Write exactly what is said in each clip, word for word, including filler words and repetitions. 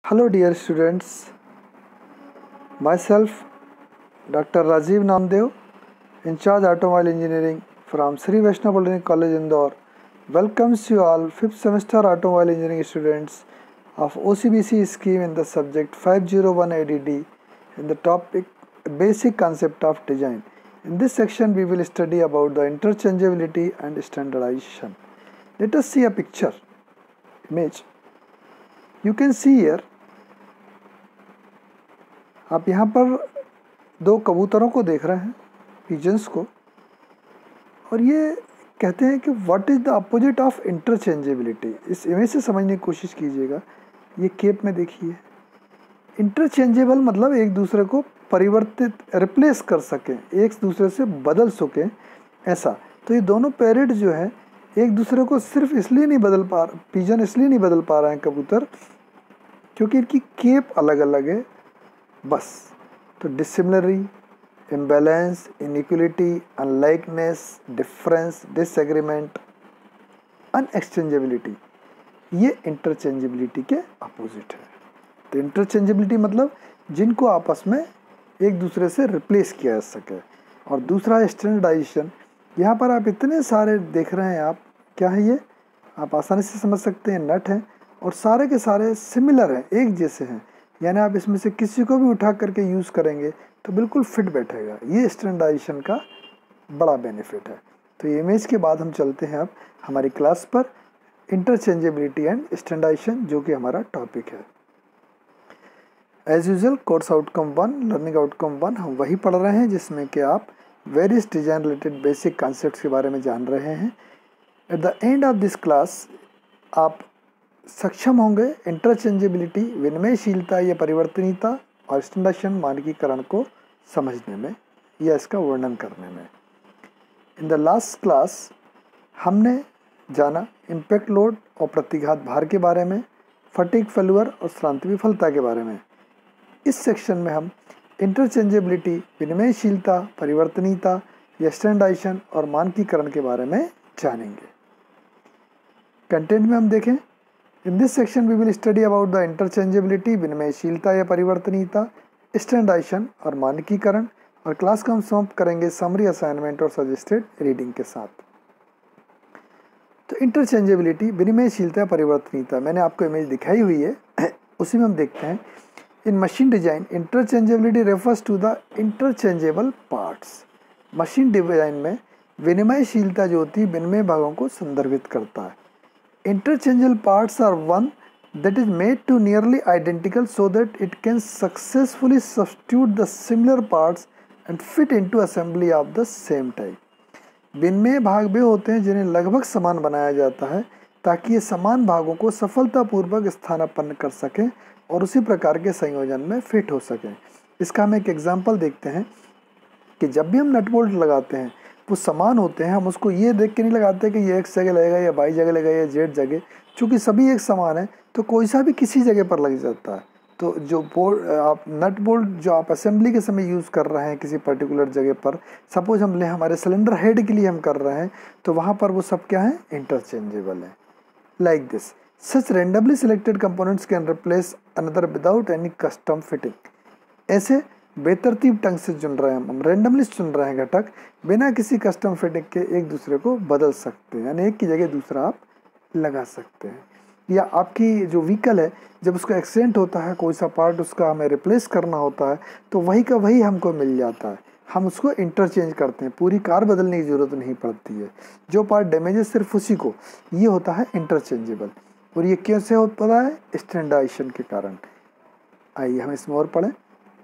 Hello dear students, myself Doctor Rajiv Namdev, in charge automobile engineering from Sri Vaishnav Polytechnic College Indore, welcomes you all fifth semester automobile engineering students of O C B C scheme in the subject five oh one A D D in the topic basic concept of design. In this section we will study about the interchangeability and standardization. Let us see a picture image. You can see here, आप यहाँ पर दो कबूतरों को देख रहे हैं, pigeons को, और ये कहते हैं कि what is the opposite of interchangeability. इस इमेज से समझने की कोशिश कीजिएगा. ये केप में देखिए, इंटरचेंजेबल मतलब एक दूसरे को परिवर्तित रिप्लेस कर सकें, एक दूसरे से बदल सकें, ऐसा. तो ये दोनों पैरेट जो है एक दूसरे को सिर्फ इसलिए नहीं बदल पा पिजन इसलिए नहीं बदल पा रहे हैं कबूतर क्योंकि इनकी केप अलग अलग है, बस. तो dissimilarity, imbalance, inequality, unlikeness, difference, disagreement, unexchangeability, ये इंटरचेंजेबिलिटी के अपोजिट है. तो इंटरचेंजेबिलिटी मतलब जिनको आपस में एक दूसरे से रिप्लेस किया जा सके. और दूसरा स्टैंडर्डाइजेशन. यहाँ पर आप इतने सारे देख रहे हैं, आप क्या है ये, आप आसानी से समझ सकते हैं, नट हैं और सारे के सारे सिमिलर हैं, एक जैसे हैं. यानी आप इसमें से किसी को भी उठा करके यूज़ करेंगे तो बिल्कुल फिट बैठेगा. ये स्टैंडर्डाइजेशन का बड़ा बेनिफिट है. तो ये इमेज के बाद हम चलते हैं अब हमारी क्लास पर, इंटरचेंजेबिलिटी एंड स्टैंडर्डाइजेशन, जो कि हमारा टॉपिक है. As usual course outcome one, learning outcome one हम वही पढ़ रहे हैं जिसमें कि आप various design related basic concepts के बारे में जान रहे हैं. At the end of this class आप सक्षम होंगे इंटरचेंजेबिलिटी, विनिमयशीलता या परिवर्तनीयता और स्टैंडर्डाइजेशन, मानकीकरण को समझने में या इसका वर्णन करने में. इन द लास्ट क्लास हमने जाना इम्पैक्ट लोड और प्रतिघात भार के बारे में, फटीग फेल्यूर और श्रांति विफलता के बारे में. इस सेक्शन में हम इंटरचेंजेबिलिटी, विनिमयशीलता, परिवर्तनीयता या स्टैंडर्डाइजेशन और मानकीकरण के बारे में जानेंगे. कंटेंट में हम देखें, in this section we will study about the interchangeability, विनिमयशीलता या परिवर्तनीयता, स्टैंडर्डाइजेशन और मानकीकरण. और क्लास को हम समाप्त करेंगे समरी, असाइनमेंट और सजेस्टेड रीडिंग के साथ. तो इंटरचेंजेबिलिटी, विनिमयशीलता, परिवर्तनीयता, मैंने आपको इमेज दिखाई हुई है, उसी में हम देखते हैं. In machine design interchangeability refers to the interchangeable parts. Machine design में विनिमयशीलता जो होती है विनिमय भागों को संदर्भित करता है. Interchangeable parts are one that is made to nearly identical so that it can successfully substitute the similar parts and fit into assembly of the same type. विनिमय भाग वे होते हैं जिन्हें लगभग समान बनाया जाता है ताकि ये समान भागों को सफलतापूर्वक स्थानापन्न कर सकें और उसी प्रकार के संयोजन में फिट हो सकें. इसका हम एक एग्जाम्पल देखते हैं कि जब भी हम नट बोल्ट लगाते हैं वो समान होते हैं. हम उसको ये देख के नहीं लगाते कि ये एक्स जगह लगेगा या वाई जगह लगेगा या जेड जगह. चूँकि सभी एक समान है तो कोई सा भी किसी जगह पर लग जाता है. तो जो बोल्ट आप नट बोल्ट जो आप असेंबली के समय यूज़ कर रहे हैं किसी पर्टिकुलर जगह पर, सपोज हम ले हमारे सिलेंडर हेड के लिए हम कर रहे हैं, तो वहाँ पर वो सब क्या है, इंटरचेंजेबल है. Like this, such randomly selected components can replace another without any custom fitting. ऐसे बेतरतीब ढंग से चुन रहे हैं हम, रेंडमली चुन रहे हैं घटक, बिना किसी कस्टम फिटिंग के एक दूसरे को बदल सकते हैं. यानी एक की जगह दूसरा आप लगा सकते हैं. या आपकी जो व्हीकल है जब उसका एक्सीडेंट होता है, कोई सा पार्ट उसका हमें रिप्लेस करना होता है तो वही का वही हमको मिल जाता है. हम उसको इंटरचेंज करते हैं, पूरी कार बदलने की ज़रूरत नहीं पड़ती है. जो पार्ट डैमेज है सिर्फ उसी को, ये होता है इंटरचेंजेबल. और ये कैसे होता है, स्टैंडर्डाइजेशन के कारण. आइए हम इसमें और पढ़ें.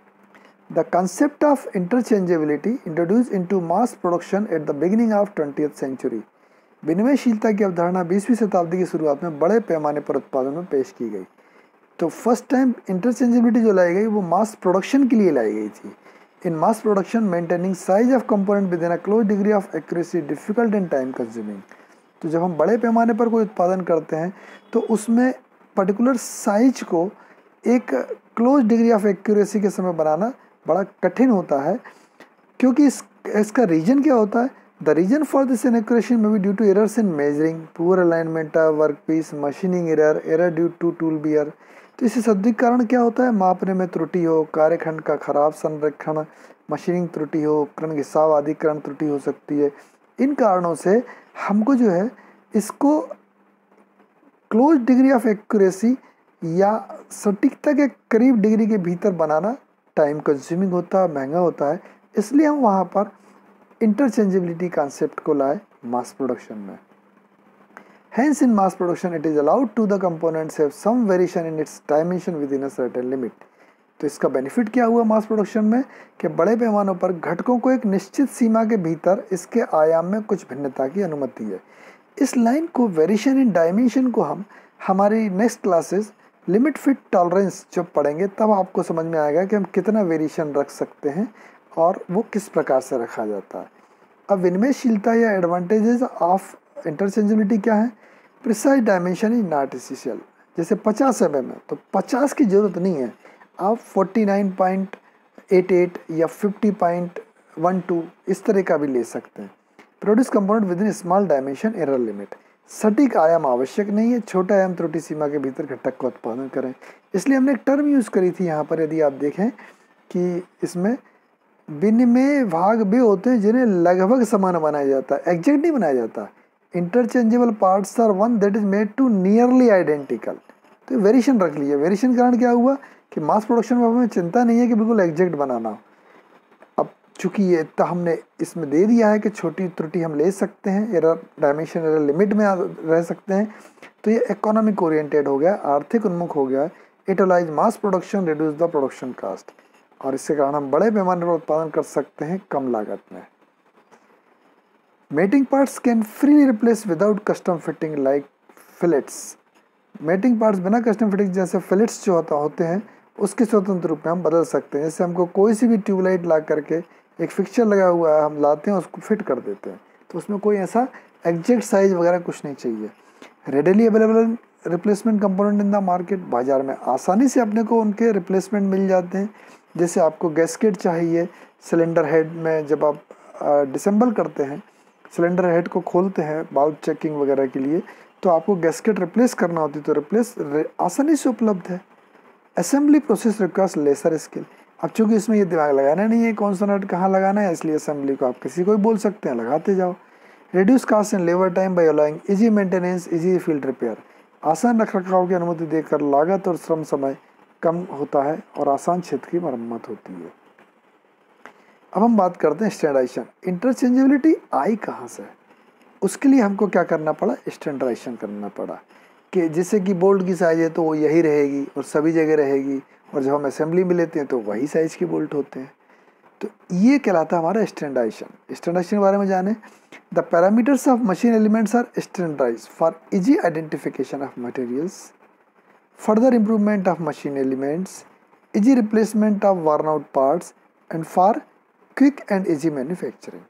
The concept of interchangeability introduced into mass production at the beginning of twentieth century. विनिमयशीलता की अवधारणा बीसवीं शताब्दी की शुरुआत में बड़े पैमाने पर उत्पादन में पेश की गई. तो फर्स्ट टाइम इंटरचेंजेबिलिटी जो लाई गई वो मास प्रोडक्शन के लिए लाई गई थी. In mass production maintaining size of component within a close degree of accuracy difficult and time consuming. तो जब हम बड़े पैमाने पर कोई उत्पादन करते हैं तो उसमें पर्टिकुलर साइज को एक क्लोज डिग्री ऑफ एक्यूरेसी के समय बनाना बड़ा कठिन होता है. क्योंकि इस इसका रीजन क्या होता है, the reason for this inaccuracy may be due to errors in measuring, poor alignment of work piece, machining error, error due to tool wear. तो इसे शुद्धिकरण क्या होता है? मापने में त्रुटि हो, कार्यखंड का खराब संरक्षण, मशीनिंग त्रुटि हो, उपकरण घिसाव आदि करण त्रुटि हो सकती है। इन कारणों से हमको जो है इसको क्लोज डिग्री ऑफ एक्यूरेसी या सटीकता के करीब डिग्री के भीतर बनाना टाइम कंज्यूमिंग होता है, महंगा होता है। इसलिए हम वहाँ पर इंटरचेंजेबिलिटी कॉन्सेप्ट को लाए मास प्रोडक्शन में। Hence in mass production it is allowed to the components have some variation in its dimension within a certain limit। तो इसका बेनिफिट क्या हुआ मास प्रोडक्शन में कि बड़े पैमानों पर घटकों को एक निश्चित सीमा के भीतर इसके आयाम में कुछ भिन्नता की अनुमति है। इस लाइन को वेरिएशन इन डायमेंशन को हम हमारी next classes limit fit tolerance जब पढ़ेंगे तब आपको समझ में आएगा कि हम कितना वेरिएशन रख सकते हैं और वो किस प्रकार से रखा जाता है। अब विनिमयशीलता या एडवांटेजेस ऑफ इंटरचेंजेबिलिटी क्या है? Precise dimension is not essential. जैसे पचास एम एम है तो पचास की ज़रूरत नहीं है, आप forty nine point eight eight या फिफ्टी पॉइंट वन टू इस तरह का भी ले सकते हैं। Produce component within small dimension error limit. सटीक आयाम आवश्यक नहीं है, छोटा आयाम त्रुटि सीमा के भीतर घटक का उत्पादन करें। इसलिए हमने एक टर्म यूज़ करी थी यहाँ पर, यदि आप देखें कि इसमें विनिमय भाग भी होते हैं जिन्हें लगभग समान बनाया जाता है, एग्जैक्ट नहीं बनाया जाता। Interchangeable parts are one that is made to nearly identical. तो वेरिएशन रख लिया। वेरिएशन कारण क्या हुआ कि मास प्रोडक्शन में हमें चिंता नहीं है कि बिल्कुल एग्जैक्ट बनाना। अब चूंकि ये इतना हमने इसमें दे दिया है कि छोटी त्रुटि हम ले सकते हैं, एरर डायमेंशन एरर लिमिट में रह सकते हैं, तो ये इकोनॉमिक ओरिएंटेड हो गया, आर्थिक उन्मुख हो गया। It allows mass production reduce the production cost, और इसके कारण हम बड़े पैमाने पर उत्पादन कर सकते हैं कम लागत में। Mating parts can freely replace without custom fitting like fillets. Mating parts बिना कस्टम फिटिंग जैसे फिलेट्स जो होता होते हैं उसके स्वतंत्र रूप में हम बदल सकते हैं। जैसे हमको कोई सी भी ट्यूबलाइट ला करके एक फिक्सचर लगा हुआ है, हम लाते हैं उसको फिट कर देते हैं, तो उसमें कोई ऐसा एग्जैक्ट साइज वगैरह कुछ नहीं चाहिए। Readily available replacement component in the market. बाजार में आसानी से अपने को उनके रिप्लेसमेंट मिल जाते हैं। जैसे आपको गैस्केट चाहिए सिलेंडर हेड में, जब आप डिसेंबल करते हैं, सिलेंडर हेड को खोलते हैं बाल्ब चेकिंग वगैरह के लिए, तो आपको गैस्केट रिप्लेस करना होती है, तो रिप्लेस आसानी से उपलब्ध है। Assembly process requires lesser skill. अब चूँकि इसमें ये दिमाग लगाना नहीं है कौन सा नट कहाँ लगाना है, इसलिए असेंबली को आप किसी को भी बोल सकते हैं, लगाते जाओ। Reduce cost and labour time by allowing easy maintenance, easy field repair. आसान रख रखाव की अनुमति देकर लागत और श्रम समय कम होता है और आसान क्षेत्र की मरम्मत होती है। अब हम बात करते हैं स्टैंडर्डाइजेशन। इंटरचेंजेबिलिटी आई कहाँ से? उसके लिए हमको क्या करना पड़ा? स्टैंडर्डाइजेशन करना पड़ा कि जैसे कि बोल्ट की साइज है तो वो यही रहेगी और सभी जगह रहेगी, और जब हम असेंबली में लेते हैं तो वही साइज के बोल्ट होते हैं। तो ये कहलाता है हमारा स्टैंडर्डाइजेशन। स्टैंडर्डाइजेशन के बारे में जाने, the parameters of machine elements are standardized for easy identification of materials, further improvement of machine elements, easy replacement of worn out parts and for quick and easy manufacturing।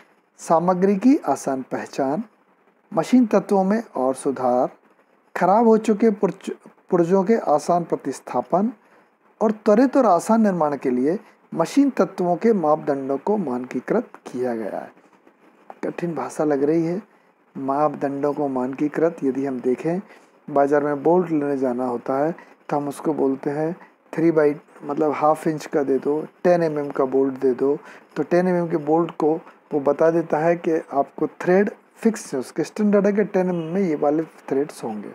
सामग्री की आसान पहचान, machine तत्वों में और सुधार, खराब हो चुके पुर्जों के आसान प्रतिस्थापन और त्वरित और आसान निर्माण के लिए मशीन तत्वों के मापदंडों को मानकीकृत किया गया है। कठिन भाषा लग रही है, मापदंडों को मानकीकृत। यदि हम देखें बाज़ार में बोल्ट लेने जाना होता है तो हम उसको बोलते हैं थ्री बाई मतलब हाफ इंच का दे दो, टेन एम एम का बोल्ट दे दो, तो टेन एम एम के बोल्ट को वो बता देता है कि आपको थ्रेड फिक्स है, उसके स्टैंडर्ड है कि टेन एम एम में ये वाले थ्रेड्स होंगे।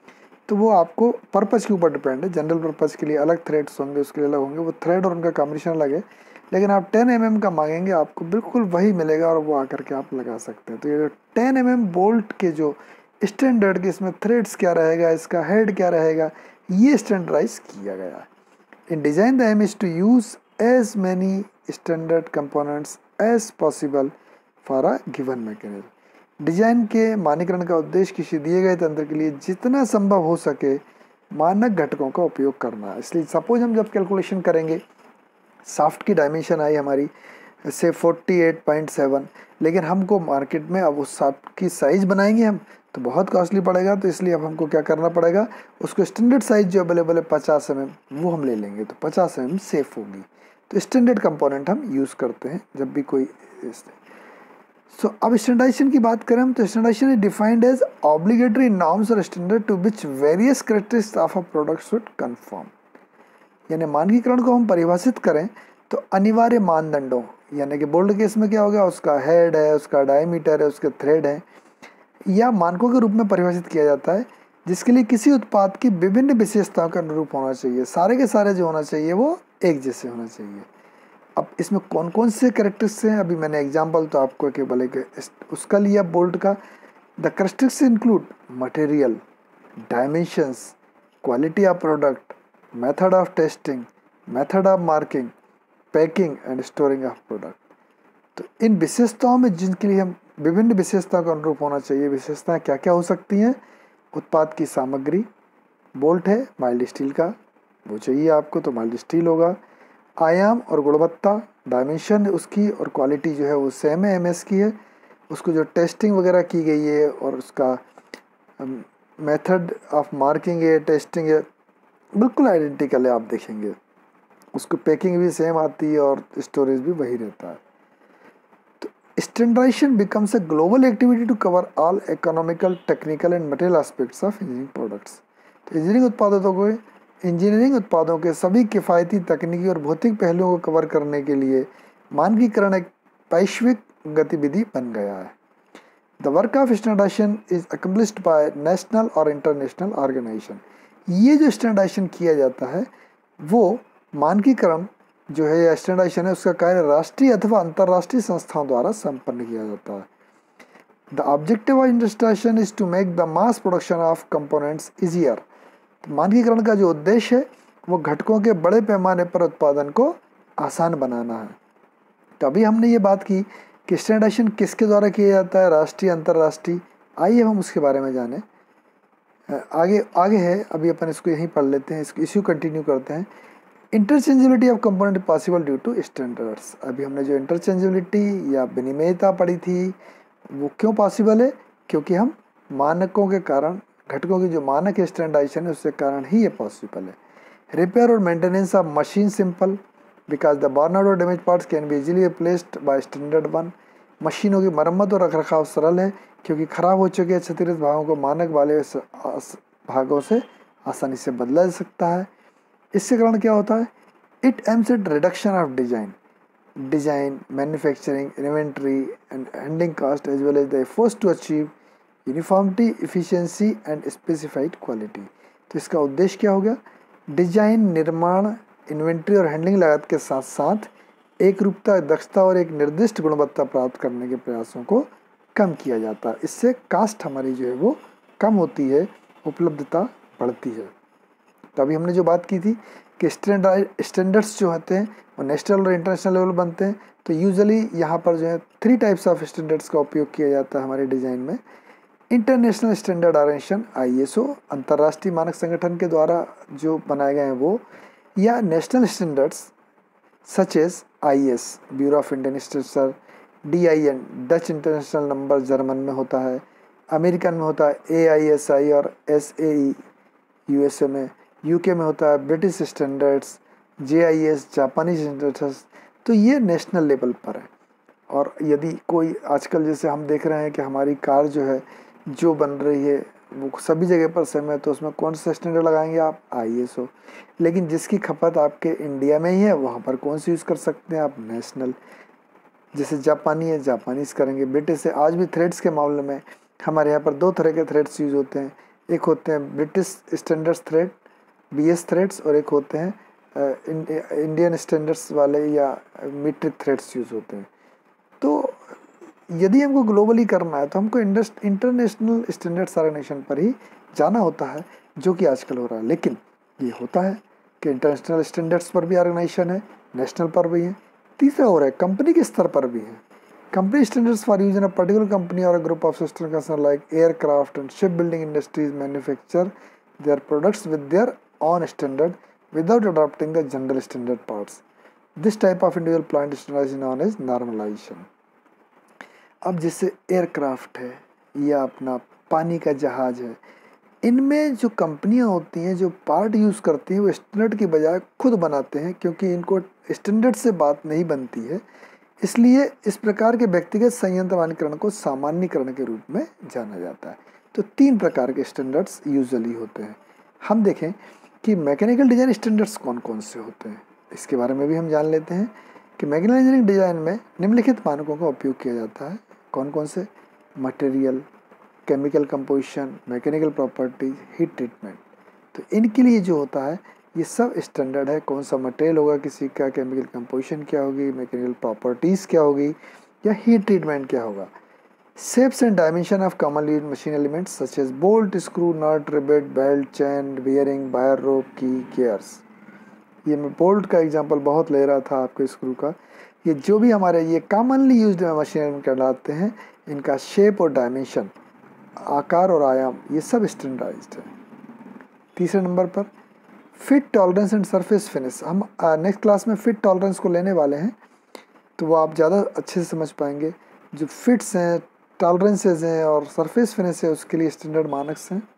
तो वो आपको पर्पज़ के ऊपर डिपेंड है। जनरल पर्पज़ के लिए अलग थ्रेड्स होंगे, उसके लिए अलग होंगे, वो थ्रेड और उनका कॉम्बिनेशन अलग है। लेकिन आप टेन एम एम का मांगेंगे आपको बिल्कुल वही मिलेगा और वो आकर के आप लगा सकते हैं। तो ये टेन एम एम बोल्ट के जो स्टैंडर्ड के इसमें थ्रेड्स क्या रहेगा, इसका हेड क्या रहेगा, ये स्टैंडर्डाइज किया गया है। In design the aim is to use as many standard components as possible for a given mechanism. Design के मानकीकरण का उद्देश्य किसी दिए गए तंत्र के लिए जितना संभव हो सके मानक घटकों का उपयोग करना। इसलिए सपोज हम जब कैलकुलेशन करेंगे, साफ्ट की डायमेंशन आई हमारी से फोर्टी एट पॉइंट सेवन, लेकिन हमको मार्केट में अब उस साफ्ट की साइज़ बनाएंगे हम तो बहुत कॉस्टली पड़ेगा। तो इसलिए अब हमको क्या करना पड़ेगा, उसको स्टैंडर्ड साइज जो अवेलेबल है पचास एम एम वो हम ले लेंगे, तो पचास एम एम सेफ होगी। तो स्टैंडर्ड कंपोनेंट हम यूज़ करते हैं जब भी कोई। सो so, अब स्टैंडर्डाइजेशन की बात करें हम तो standardization is defined as obligatory norms और standard to which various characteristics of a product should conform. यानी मानकीकरण को हम परिभाषित करें तो अनिवार्य मानदंडों, यानी कि बोल्ड केस में क्या हो गया, उसका हेड है, उसका डायमीटर है, उसके थ्रेड है, या मानकों के रूप में परिभाषित किया जाता है जिसके लिए किसी उत्पाद की विभिन्न विशेषताओं के अनुरूप होना चाहिए। सारे के सारे जो होना चाहिए वो एक जैसे होना चाहिए। अब इसमें कौन कौन से कैरेक्टरिस्टिक्स हैं, अभी मैंने एग्जांपल तो आपको केवल एक उसका लिया बोल्ट का। The characteristics include material, dimensions, quality of product, method of testing, method of marking, packing and storing of product. तो इन विशेषताओं में जिनके लिए हम विभिन्न विशेषताओं का अनुरूप होना चाहिए, विशेषताएं क्या क्या हो सकती हैं, उत्पाद की सामग्री, बोल्ट है माइल्ड स्टील का, वो चाहिए आपको तो माइल्ड स्टील होगा। आयाम और गुणवत्ता, डायमेंशन उसकी और क्वालिटी जो है वो सेम है, एमएस की है। उसको जो टेस्टिंग वगैरह की गई है और उसका मेथड ऑफ मार्किंग है, टेस्टिंग है, बिल्कुल आइडेंटिकल है, आप देखेंगे। उसको पैकिंग भी सेम आती है और स्टोरेज भी वही रहता है। तो standardization becomes a global activity to cover all economical, technical and material aspects of engineering products. तो इंजीनियरिंग उत्पादों को इंजीनियरिंग उत्पादों के सभी किफ़ायती तकनीकी और भौतिक पहलुओं को कवर करने के लिए मानकीकरण एक वैश्विक गतिविधि बन गया है। The work of standardization is accomplished by national और इंटरनेशनल ऑर्गेनाइजेशन। ये जो स्टैंडर्डाइजेशन किया जाता है वो मानकीकरण जो है या स्टैंडर्डाइजेशन है उसका कार्य राष्ट्रीय अथवा अंतर्राष्ट्रीय संस्थाओं द्वारा संपन्न किया जाता है। The objective of standardization is to make the mass production of components easier. मानकीकरण का जो उद्देश्य है वो घटकों के बड़े पैमाने पर उत्पादन को आसान बनाना है। तो अभी हमने ये बात की कि स्टैंडर्डाइजेशन किसके द्वारा किया जाता है, राष्ट्रीय, अंतर्राष्ट्रीय। आइए हम उसके बारे में जानें। आगे आगे है, अभी अपन इसको यहीं पढ़ लेते हैं, इसको इश्यू कंटिन्यू करते हैं। Interchangeability of component possible due to standards. अभी हमने जो इंटरचेंजेबिलिटी या विनिमयता पढ़ी थी वो क्यों पॉसिबल है, क्योंकि हम मानकों के कारण, घटकों की जो मानक स्टैंडर्डाइजेशन है उसके कारण ही ये पॉसिबल है। रिपेयर और maintenance of machine simple because the burn out और damage parts can be easily replaced by standard one. मशीनों की मरम्मत और रखरखाव सरल है क्योंकि खराब हो चुके क्षतिग्रस्त भागों को मानक वाले भागों से आसानी से बदला जा सकता है। इससे कारण क्या होता है, it aims at reduction of design design manufacturing, inventory and handling cost as well as the efforts to achieve uniformity, efficiency and specified quality. तो इसका उद्देश्य क्या हो गया, डिजाइन, निर्माण, इन्वेंट्री और हैंडलिंग लागत के साथ साथ एक रूपता, दक्षता और एक निर्दिष्ट गुणवत्ता प्राप्त करने के प्रयासों को कम किया जाता है। इससे कास्ट हमारी जो है वो कम होती है, उपलब्धता बढ़ती है। तो अभी हमने जो बात की थी कि स्टैंडर्ड स्टैंडर्ड्स जो होते हैं वो नेशनल और इंटरनेशनल लेवल बनते हैं। तो यूजुअली यहाँ पर जो है थ्री टाइप्स ऑफ स्टैंडर्ड्स का उपयोग किया जाता है हमारे डिज़ाइन में। International Standard Organization I S O, अंतर्राष्ट्रीय मानक संगठन के द्वारा जो बनाए गए हैं वो, या national standards such as I S, Bureau of Indian Standards, D I N, Dutch international number German में होता है, अमेरिकन में होता है ए आई एस आई और एस ए ई यूएसए में, यूके में होता है British standards, J I S Japanese standards. तो ये नेशनल लेवल पर है। और यदि कोई आजकल जैसे हम देख रहे हैं कि हमारी कार जो है जो बन रही है वो सभी जगह पर सेम है, तो उसमें कौन सा स्टैंडर्ड लगाएंगे आप, आई एस ओ। लेकिन जिसकी खपत आपके इंडिया में ही है वहाँ पर कौन सी यूज़ कर सकते हैं आप, नेशनल। जैसे जापानी है, जापानीज करेंगे। ब्रिटिश है, आज भी थ्रेड्स के मामले में हमारे यहाँ पर दो तरह के थ्रेड्स यूज़ होते हैं। एक होते हैं British standards thread, B S threads, और एक होते हैं इंडियन स्टैंडर्ड्स वाले या मीट्रिक थ्रेड्स यूज़ होते हैं। तो यदि हमको ग्लोबली करना है तो हमको इंटरनेशनल स्टैंडर्ड्स ऑर्गेनाइजेशन पर ही जाना होता है, जो कि आजकल हो रहा है। लेकिन ये होता है कि इंटरनेशनल स्टैंडर्ड्स पर भी ऑर्गेनाइजेशन है, नेशनल पर भी है। तीसरा हो रहा है कंपनी के स्तर पर भी है। Company standards for use in a particular company और a group of sister concern like aircraft and ship building industries manufacture their products with their own standard without adopting the general standard parts. This type of individual plant standardization is known as normalization. अब जैसे aircraft है या अपना पानी का जहाज़ है, इनमें जो कंपनियां होती हैं जो पार्ट यूज़ करती हैं वो स्टैंडर्ड की बजाय खुद बनाते हैं, क्योंकि इनको स्टैंडर्ड से बात नहीं बनती है। इसलिए इस प्रकार के व्यक्तिगत संयंत्र मानकीकरण को सामान्यीकरण के रूप में जाना जाता है। तो तीन प्रकार के स्टैंडर्ड्स यूजुअली होते हैं। हम देखें कि मैकेनिकल डिज़ाइन स्टैंडर्ड्स कौन कौन से होते हैं, इसके बारे में भी हम जान लेते हैं कि मैकेनिकल इंजीनियरिंग डिज़ाइन में निम्नलिखित मानकों का उपयोग किया जाता है। कौन कौन से? Material, chemical composition, mechanical properties, heat treatment. तो इनके लिए जो होता है ये सब स्टैंडर्ड है। कौन सा मटेरियल होगा किसी का, केमिकल कंपोजिशन क्या होगी, मैकेनिकल प्रॉपर्टीज़ क्या होगी, या हीट ट्रीटमेंट क्या होगा। Shapes and dimension of commonly used machine elements such as bolt, screw, nut, rivet, belt, chain, bearing, wire rope, key, gears। ये मैं बोल्ट का एग्जांपल बहुत ले रहा था आपके स्क्रू का। ये जो भी हमारे ये कॉमनली यूज्ड मशीन एलिमेंट कहलाते हैं, इनका शेप और डायमेंशन, आकार और आयाम, ये सब स्टैंडर्डाइज्ड है। तीसरे नंबर पर fit tolerance and surface finish. हम नेक्स्ट क्लास में फिट टॉलरेंस को लेने वाले हैं, तो वो आप ज़्यादा अच्छे से समझ पाएंगे। जो फिट्स हैं, टॉलरेंसेज हैं और सरफेस फिनिश है, उसके लिए स्टैंडर्ड मानक्स हैं।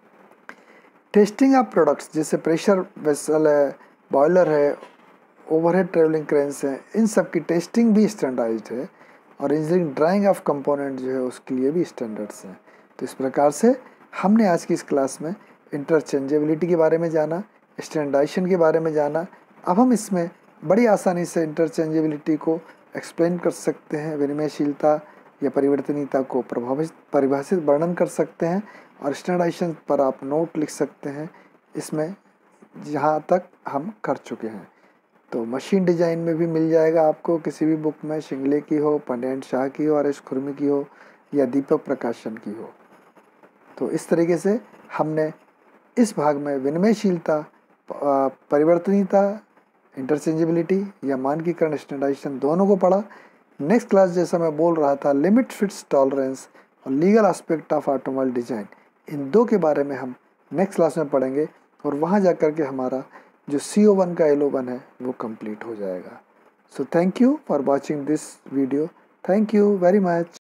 टेस्टिंग ऑफ प्रोडक्ट्स जैसे प्रेशर वेसल है, बॉयलर है, ओवरहेड ट्रेवलिंग क्रेन्स हैं, इन सब की टेस्टिंग भी स्टैंडर्डाइज्ड है। और इंजीनियरिंग ड्राइंग ऑफ कंपोनेंट जो है उसके लिए भी स्टैंडर्ड्स हैं। तो इस प्रकार से हमने आज की इस क्लास में इंटरचेंजेबिलिटी के बारे में जाना, स्टैंडर्डाइजेशन के बारे में जाना। अब हम इसमें बड़ी आसानी से इंटरचेंजेबिलिटी को एक्सप्लेन कर सकते हैं, विनिमयशीलता या परिवर्तनीयता को प्रभावित परिभाषित वर्णन कर सकते हैं, और स्टैंडर्डाइजेशन पर आप नोट लिख सकते हैं। इसमें जहाँ तक हम कर चुके हैं, तो मशीन डिज़ाइन में भी मिल जाएगा आपको किसी भी बुक में, शिंगले की हो, पंडित शाह की हो, आर एस खुरमी की हो, या दीपक प्रकाशन की हो। तो इस तरीके से हमने इस भाग में विनिमयशीलता, परिवर्तनीयता, इंटरचेंजेबिलिटी या मानकीकरण, स्टैंडर्डाइजेशन दोनों को पढ़ा। नेक्स्ट क्लास जैसा मैं बोल रहा था, लिमिट, फिट्स, टॉलरेंस और legal aspect of automobile design, इन दो के बारे में हम नेक्स्ट क्लास में पढ़ेंगे, और वहाँ जा कर के हमारा जो सी ओ वन का एल ओ वन है वो कंप्लीट हो जाएगा। So thank you for watching this video. Thank you very much.